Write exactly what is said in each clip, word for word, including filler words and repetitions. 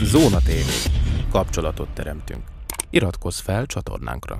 Zóna té vé. Kapcsolatot teremtünk. Iratkozz fel csatornánkra.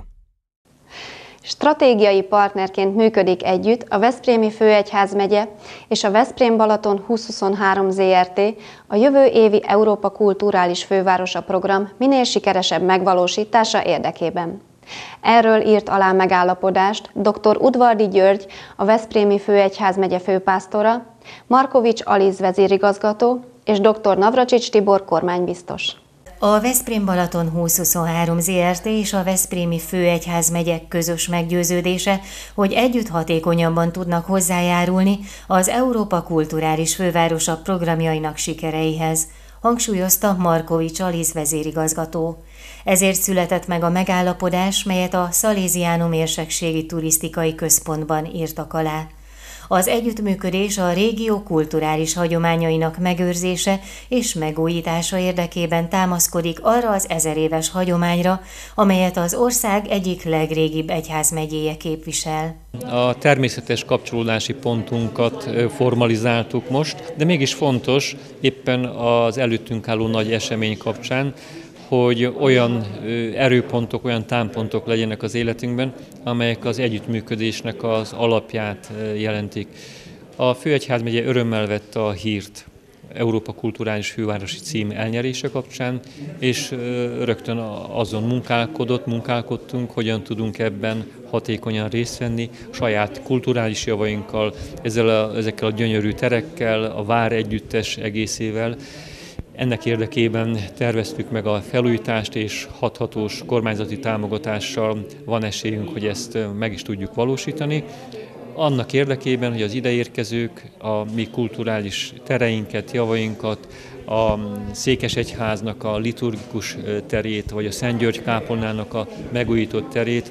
Stratégiai partnerként működik együtt a Veszprémi Főegyházmegye és a Veszprém-Balaton húsz-huszonhárom zé er té a jövő évi Európa Kulturális Fővárosa program minél sikeresebb megvalósítása érdekében. Erről írt alá megállapodást dr. Udvardy György, a Veszprémi Főegyházmegye főpásztora, Markovics Aliz vezérigazgató és dr. Navracsics Tibor kormánybiztos. A Veszprém-Balaton húsz-huszonhárom zé er té és a Veszprémi Főegyházmegye közös meggyőződése, hogy együtt hatékonyabban tudnak hozzájárulni az Európa Kulturális Fővárosa programjainak sikereihez, hangsúlyozta Markovics Aliz vezérigazgató. Ezért született meg a megállapodás, melyet a Szaléziánum Érsekségi Turisztikai Központban írtak alá. Az együttműködés a régió kulturális hagyományainak megőrzése és megújítása érdekében támaszkodik arra az ezeréves hagyományra, amelyet az ország egyik legrégibb egyházmegyéje képvisel. A természetes kapcsolódási pontunkat formalizáltuk most, de mégis fontos éppen az előttünk álló nagy esemény kapcsán, hogy olyan erőpontok, olyan támpontok legyenek az életünkben, amelyek az együttműködésnek az alapját jelentik. A Főegyházmegye örömmel vette a hírt Európa Kulturális Fővárosi cím elnyerése kapcsán, és rögtön azon munkálkodott, munkálkodtunk, hogyan tudunk ebben hatékonyan részt venni, saját kulturális javainkkal, ezzel a, ezekkel a gyönyörű terekkel, a vár együttes egészével. Ennek érdekében terveztük meg a felújítást, és hathatós kormányzati támogatással van esélyünk, hogy ezt meg is tudjuk valósítani. Annak érdekében, hogy az ideérkezők a mi kulturális tereinket, javainkat, a Székesegyháznak a liturgikus terét, vagy a Szent György kápolnának a megújított terét,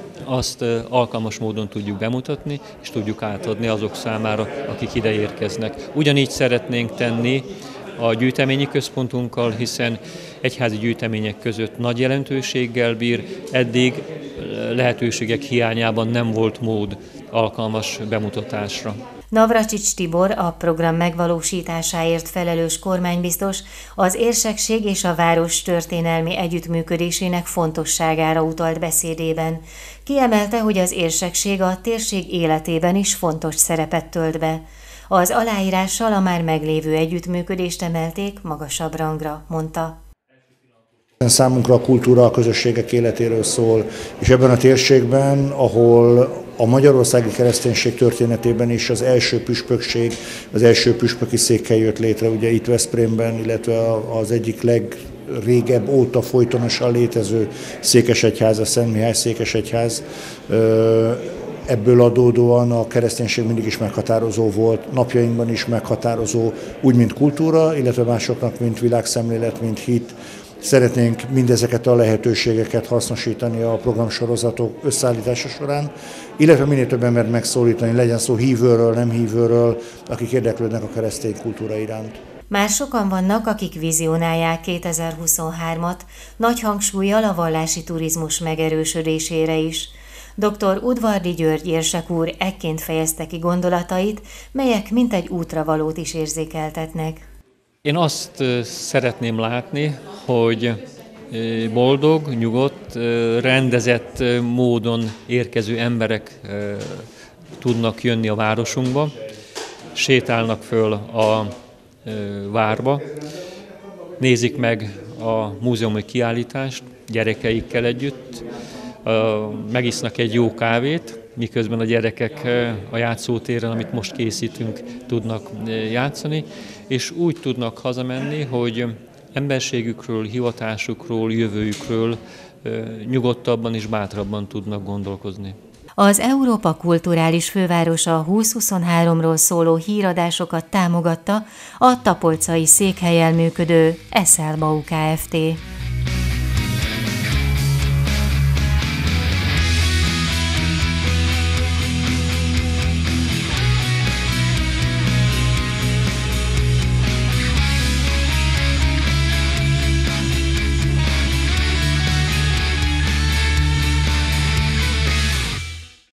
azt alkalmas módon tudjuk bemutatni, és tudjuk átadni azok számára, akik ide érkeznek. Ugyanígy szeretnénk tenni a gyűjteményi központunkkal, hiszen egyházi gyűjtemények között nagy jelentőséggel bír, eddig lehetőségek hiányában nem volt mód alkalmas bemutatásra. Navracsics Tibor, a program megvalósításáért felelős kormánybiztos, az érsekség és a város történelmi együttműködésének fontosságára utalt beszédében. Kiemelte, hogy az érsekség a térség életében is fontos szerepet tölt be. Az aláírással a már meglévő együttműködést emelték magasabb rangra, mondta. Számunkra a kultúra a közösségek életéről szól, és ebben a térségben, ahol a magyarországi kereszténység történetében is az első püspökség, az első püspöki székhely jött létre, ugye itt Veszprémben, illetve az egyik legrégebb óta folytonosan létező székesegyház, a Szent Mihály székesegyház. Ebből adódóan a kereszténység mindig is meghatározó volt, napjainkban is meghatározó, úgy, mint kultúra, illetve másoknak, mint világszemlélet, mint hit. Szeretnénk mindezeket a lehetőségeket hasznosítani a programsorozatok összeállítása során, illetve minél több embert megszólítani, legyen szó hívőről, nem hívőről, akik érdeklődnek a keresztény kultúra iránt. Már sokan vannak, akik vizionálják kétezer-huszonhármat, nagy hangsúllyal a vallási turizmus megerősödésére is. dr. Udvardy György érsek úr ekként fejezte ki gondolatait, melyek mintegy útravalót is érzékeltetnek. Én azt szeretném látni, hogy boldog, nyugodt, rendezett módon érkező emberek tudnak jönni a városunkba, sétálnak föl a várba, nézik meg a múzeumi kiállítást gyerekeikkel együtt, megisznak egy jó kávét, miközben a gyerekek a játszótéren, amit most készítünk, tudnak játszani, és úgy tudnak hazamenni, hogy emberségükről, hivatásukról, jövőjükről nyugodtabban és bátrabban tudnak gondolkozni. Az Európa Kulturális Fővárosa húsz-huszonháromról szóló híradásokat támogatta a tapolcai székhellyel működő Eszelbau Kft.